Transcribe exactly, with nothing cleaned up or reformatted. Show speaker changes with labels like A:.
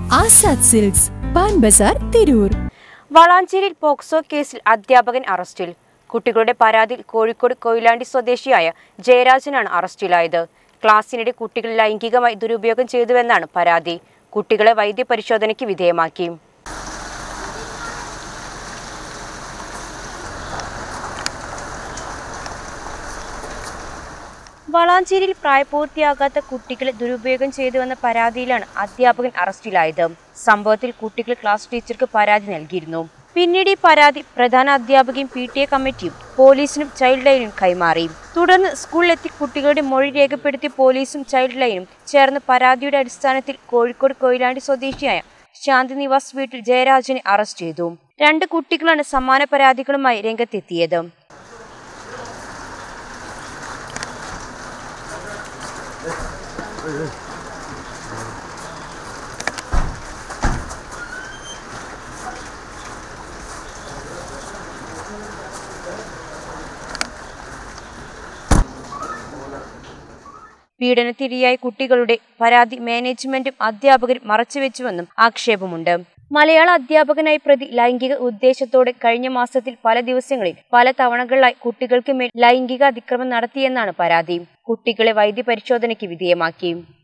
A: Azad silks, Pan Bazar, Tirur.
B: വളാഞ്ചേരിയിൽ POCSO കേസിൽ അധ്യാപകൻ അറസ്റ്റിൽ. കുട്ടികളുടെ പരാതിയിൽ കോഴിക്കോട് കൊയിലാണ്ടി സ്വദേശിയായ ജയരാജനാണ് അറസ്റ്റിലായത്. ക്ലാസ്സിനിടെ കുട്ടികൾ ലൈംഗികമായി ദുരുപയോഗം ചെയ്തുവെന്നാണ് പരാതി. കുട്ടികളെ വൈദ്യപരിശോധനയ്ക്ക് വിധേയമാക്കി. വളാഞ്ചേരിയിൽ പ്രായപൂർത്തിയാകാത്ത കുട്ടികളെ ദുരുപയോഗം ചെയ്തുവെന്ന പരാതിയിലാണ് അധ്യാപകൻ അറസ്റ്റിലായത്. സംഭവത്തിൽ കുട്ടികൾ ക്ലാസ് ടീച്ചർക്ക് പരാതി നൽകിയിരുന്നു. പിന്നീട് ഈ പരാതി പ്രധാന അധ്യാപകയും പി ടി എ കമ്മിറ്റിയും പോലീസിനും ചൈൽഡ് ലൈനും കൈമാറി. തുടർന്ന് സ്കൂളിലെത്തി കുട്ടികളുടെ മൊഴി രേഖപ്പെടുത്തിയ പോലീസും ചൈൽഡ് ലൈനും ചേർന്ന് പരാതിയുടെ അടിസ്ഥാനത്തിൽ കോഴിക്കോട് കൊയിലാണ്ടി സ്വദേശിയായ ശാന്തി നിവാസ് വീട്ടിൽ ജയരാജനെ അറസ്റ്റ് ചെയ്തു. രണ്ട് കുട്ടികളാണ് സമാന പരാതികളുമായി രംഗത്തെത്തിയത്. പീഡനത്തിനിരയായ കുട്ടികളുടെ പരാതി മാനേജ്മെന്റും അധ്യാപകരും മറച്ചുവെച്ചുവെന്നും ആക്ഷേപമുണ്ട്. മലയാള അധ്യാപകനായ പ്രതി ലൈംഗിക ഉദ്ദേശത്തോടെ കഴിഞ്ഞ മാസത്തിൽ പല ദിവസങ്ങളിൽ പല തവണകളിലായി കുട്ടികൾക്ക് മേൽ ലൈംഗിക അതിക്രമം നടത്തിയെന്നാണ് പരാതി. കുട്ടികളെ വൈദ്യപരിശോധനയ്ക്ക് വിധേയമാക്കി.